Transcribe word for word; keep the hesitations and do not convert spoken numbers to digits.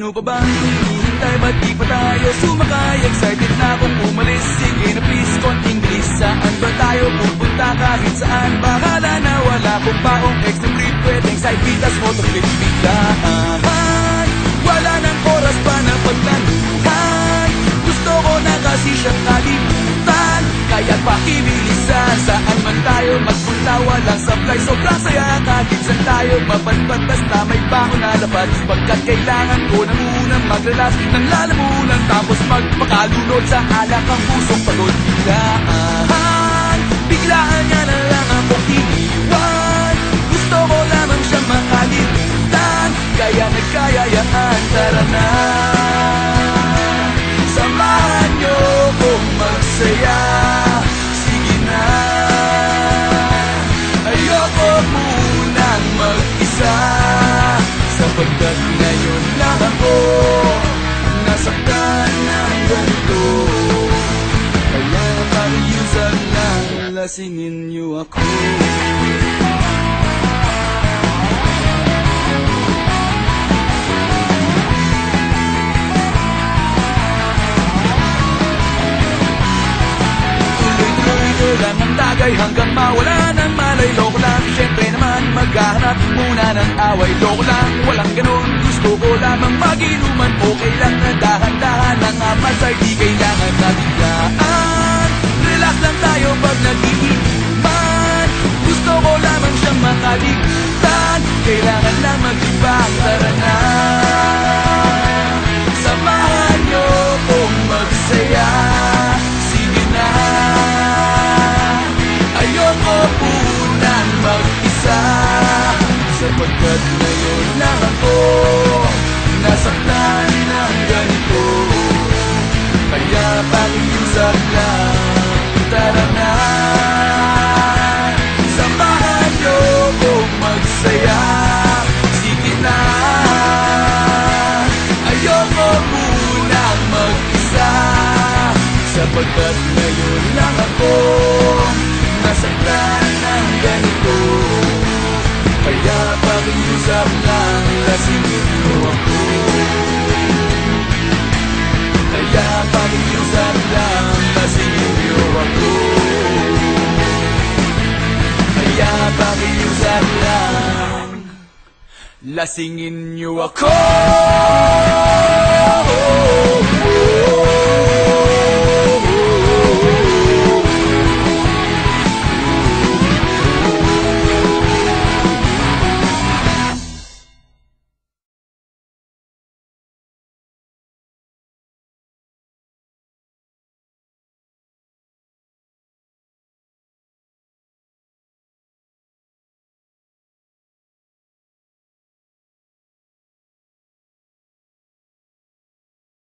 Ano pa bang hinihintay? Ba't di pa tayo sumakay? Excited na akong umalis. Sige na please, konting bilis. Saan ba tayo pupunta? Kahit saan. Bahala na, wala kong paong extra trip. Pwedeng side bitas, motorclip, biglaan. Wala nang oras pa na paglanuhan. Gusto ko na kasi siyang kalimutan. Kaya pakibilisan, saan man tayo magpunta. Walang sablay, sobrang saya. Kahit saan tayo mapadpad, basta may bago na lapad. Pagkat kailangan ko na munang maglalas ng lalamunan, tapos magpakalunod sa alak ang pusong pagod. Biglaan, biglaan niya na lang akong iniwan. Gusto ko lamang siyang makalimutan. Kaya nagkayayaan, tara na. Samahan niyo kong magsaya. Sige na. Ayoko munang mag-isa, sapagkat ngayon lang ako nasaktan ng ganito. Kaya pag-iusap lang, lasingin niyo ako. Ng tagay hanggang mawala ng malay. Loko lang, syempre naman maghahanap muna ng away. Loko lang, walang ganun. Gusto ko lamang mag-inuman. Okay lang na dahan-dahan lang amasay. Di kailangan na biglaan. Relax lang tayo pag nag-iinuman. Gusto ko lamang siyang makalimutan. Kailangan lang mag-ibang, tara na. Samahan niyo kong magsaya. Sige na. Ayoko munang mag-isa, sapagkat ngayon lang ako nasaktan ng ganito. Kaya pakiusap lang, tara na. Samahan niyo kong magsaya. Sige na. Ayoko munang mag-isa, sapagkat ngayon lang ako nasaktan ng ganito. Kaya pakiusap lang, lasingin niyo ako. Kaya pakiusap lang, lasingin niyo ako. Kaya pakiusap lang, lasingin niyo ako.